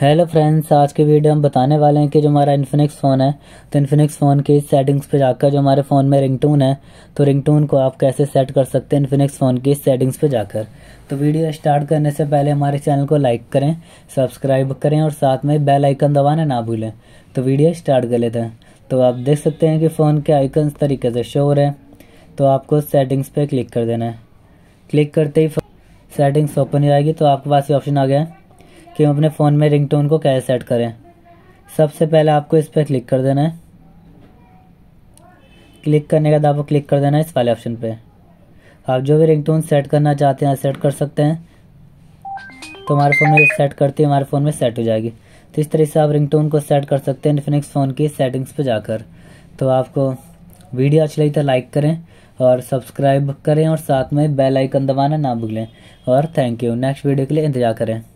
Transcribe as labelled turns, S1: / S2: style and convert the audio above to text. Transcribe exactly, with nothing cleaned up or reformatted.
S1: Hello friends, आज के video हम बताने वाले हैं कि जो हमारा इन्फिनिक्स फ़ोन है तो इन्फिनिक्स फ़ोन की सेटिंग्स पे जाकर जो हमारे फ़ोन में रिंगटोन है तो रिंगटोन को आप कैसे सेट कर सकते हैं इन्फिनिक्स फ़ोन की सेटिंग्स पे जाकर। तो वीडियो स्टार्ट करने से पहले हमारे चैनल को लाइक करें, सब्सक्राइब करें और साथ में बेल आइकन दबाना ना भूलें। तो वीडियो स्टार्ट कर लेते हैं। तो आप देख सकते हैं कि फ़ोन के आइकन इस तरीके से शो हो रहे हैं। तो आपको सेटिंग्स पर क्लिक कर देना है। क्लिक करते ही सेटिंग्स ओपन हो जाएगी। तो आपके पास ये ऑप्शन आ गया है कि हम अपने फ़ोन में रिंगटोन को कैसे सेट करें। सबसे पहले आपको इस पर क्लिक कर देना है। क्लिक करने के बाद आपको क्लिक कर देना है इस वाले ऑप्शन पे। आप जो भी रिंगटोन सेट करना चाहते हैं सेट कर सकते हैं। तो हमारे फ़ोन में सेट करते ही हमारे फ़ोन में सेट हो जाएगी। तो इस तरह से आप रिंगटोन को सेट कर सकते हैं इन्फिनिक्स फ़ोन की सेटिंग्स पे जाकर। तो आपको वीडियो अच्छी लगी तो लाइक करें और सब्सक्राइब करें और साथ में बेल आइकन दबाना ना भूलें। और थैंक यू। नेक्स्ट वीडियो के लिए इंतजार करें।